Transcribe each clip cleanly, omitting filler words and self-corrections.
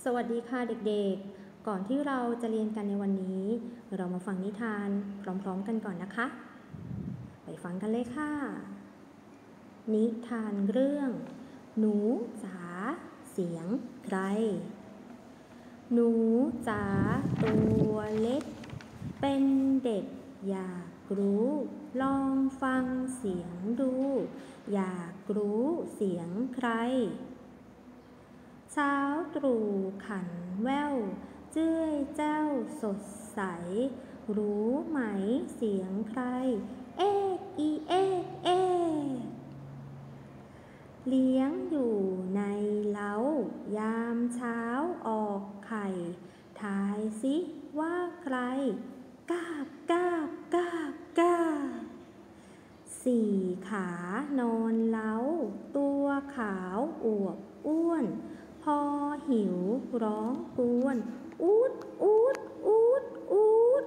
สวัสดีค่ะเด็กๆ ก่อนที่เราจะเรียนกันในวันนี้เรามาฟังนิทานพร้อมๆกันก่อนนะคะ ไปฟังกันเลยค่ะ นิทานเรื่องหนูจ๋าเสียงใครหนูจ๋าตัวเล็กเป็นเด็กอยากรู้ลองฟังเสียงดูอยากรู้เสียงใครเช้าตรู่ขันแว่วเจ้ยแจ้วสดใสรู้ไหมเสียงใครเอ๊กอีเอ๊กเอ๊กเลี้ยงอยู่ในเล้ายามเช้าออกไข่ทายสิว่าใครกาบกาบกาบกาบสี่ขานอนเล้าตัวขาวอวบอ้วนพอหิวร้องกวนอูดอูดอูดอูด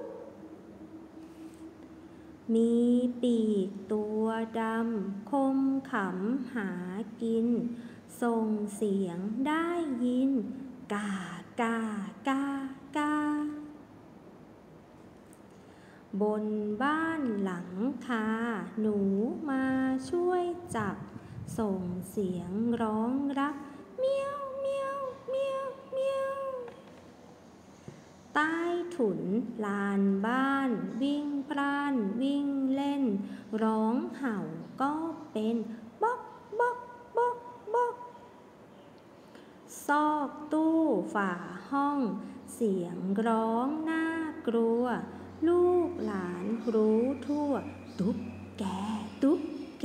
มีปีกตัวดำคมขำหากินส่งเสียงได้ยินกากากากาบนบ้านหลังคาหนูมาช่วยจับส่งเสียงร้องรับเมียวเมียวเมียวเมียวใต้ถุนลานบ้านวิ่งพล่านวิ่งเล่นร้องเห่าก็เป็นบ๊อกบ๊อกบ๊อกบ๊อกซอกตู้ฝาห้องเสียงร้องน่ากลัวลูกหลานรู้ทั่วตุ๊กแกตุ๊กแก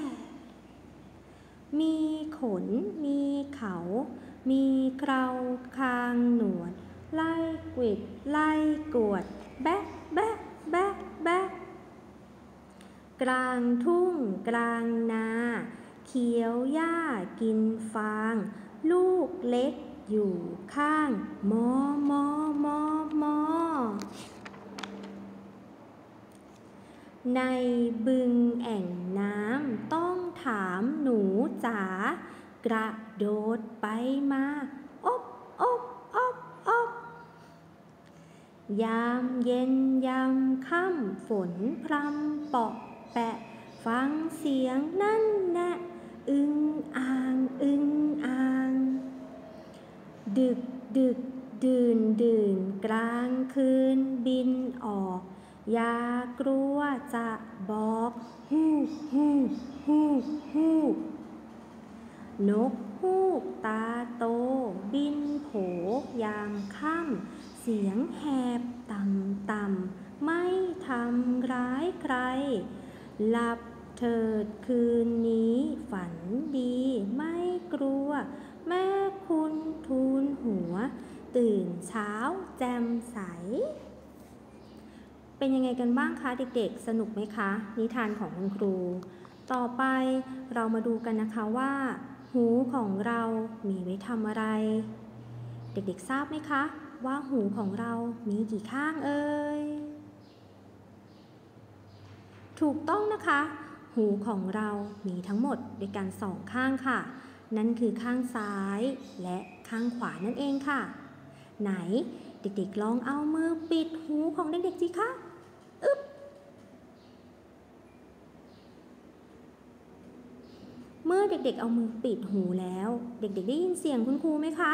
มีขนมีเขามีเคราคางหนวดไล่กวิดไล่กวดแบะแบะแบะแบะกลางทุ่งกลางนาเขียวหญ้ากินฟางลูกเล็กอยู่ข้างมอมอมอมอในบึงแอ่งน้ำต้องถามหนูจ๋ากระโดดไปมาอบอบอบอบยามเย็นยามค่ำฝนพรำเปาะแปะฟังเสียงนั่นแนะอึงอ่างอึงอ่างดึกดึกดื่นดื่นกลางคืนบินออกอย่ากลัวจะบอกฮู้ฮู้ฮู้ฮู้นกฮูกตาโตบินโผยามค่ำเสียงแหบต่ำต่ำไม่ทำร้ายใครหลับเถิดคืนนี้ฝันดีไม่กลัวแม่คุณทูลหัวตื่นเช้าแจ่มใสเป็นยังไงกันบ้างคะเด็กๆสนุกไหมคะนิทานของคุณครูต่อไปเรามาดูกันนะคะว่าหูของเรามีไว้ทำอะไรเด็กๆทราบไหมคะว่าหูของเรามีกี่ข้างเอ่ยถูกต้องนะคะหูของเรามีทั้งหมดด้วยกันสองข้างค่ะนั่นคือข้างซ้ายและข้างขวานั่นเองค่ะไหนเด็กๆลองเอามือปิดหูของเด็กๆสิคะอึ๊บเมื่อเด็กๆเอามือปิดหูแล้วเด็กๆได้ยินเสียงคุณครูไหมคะ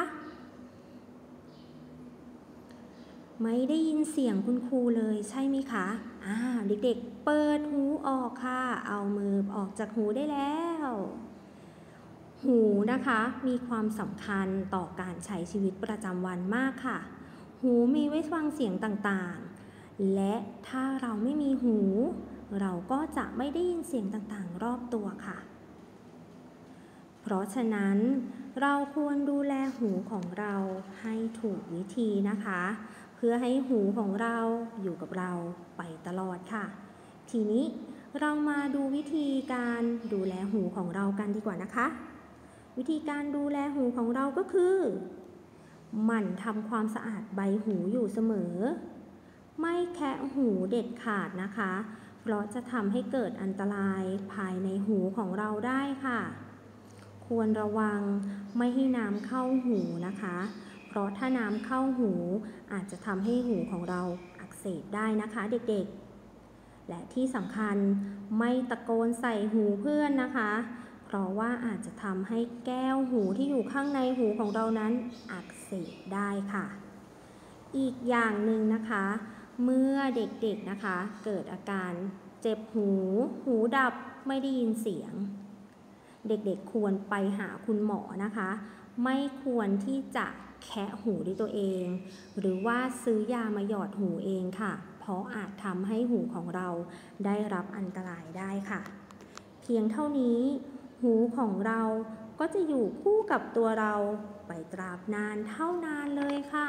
ไม่ได้ยินเสียงคุณครูเลยใช่ไหมคะเด็กๆเปิดหูออกค่ะเอามือออกจากหูได้แล้วหูนะคะมีความสำคัญต่อการใช้ชีวิตประจำวันมากค่ะหูมีไว้ฟังเสียงต่างๆและถ้าเราไม่มีหูเราก็จะไม่ได้ยินเสียงต่างๆรอบตัวค่ะเพราะฉะนั้นเราควรดูแลหูของเราให้ถูกวิธีนะคะเพื่อให้หูของเราอยู่กับเราไปตลอดค่ะทีนี้เรามาดูวิธีการดูแลหูของเรากันดีกว่านะคะวิธีการดูแลหูของเราก็คือหมั่นทำความสะอาดใบหูอยู่เสมอไม่แคะหูเด็ดขาดนะคะเพราะจะทำให้เกิดอันตรายภายในหูของเราได้ค่ะควรระวังไม่ให้น้ำเข้าหูนะคะเพราะถ้าน้ำเข้าหูอาจจะทำให้หูของเราอักเสบได้นะคะเด็กๆและที่สำคัญไม่ตะโกนใส่หูเพื่อนนะคะเพราะว่าอาจจะทำให้แก้วหูที่อยู่ข้างในหูของเรานั้นอักเสบได้ค่ะอีกอย่างหนึ่งนะคะเมื่อเด็กๆนะคะเกิดอาการเจ็บหูดับไม่ได้ยินเสียงเด็กๆควรไปหาคุณหมอนะคะไม่ควรที่จะแคะหูด้วยตัวเองหรือว่าซื้อยามาหยอดหูเองค่ะเพราะอาจทำให้หูของเราได้รับอันตรายได้ค่ะเพียงเท่านี้หูของเราก็จะอยู่คู่กับตัวเราไปตราบนานเท่านานเลยค่ะ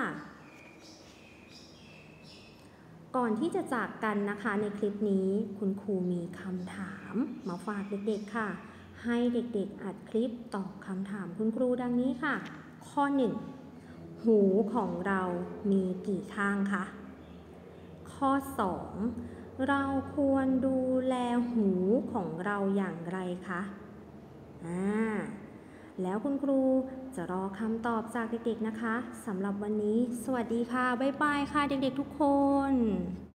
ก่อนที่จะจากกันนะคะในคลิปนี้คุณครูมีคำถามมาฝากเด็กๆค่ะให้เด็กๆอัดคลิปตอบคำถามคุณครูดังนี้ค่ะข้อ 1. หูของเรามีกี่ข้างคะข้อ 2. เราควรดูแลหูของเราอย่างไรคะแล้วคุณครูจะรอคำตอบจากเด็กๆนะคะสำหรับวันนี้สวัสดีค่ะบ๊ายบายค่ะเด็กๆทุกคน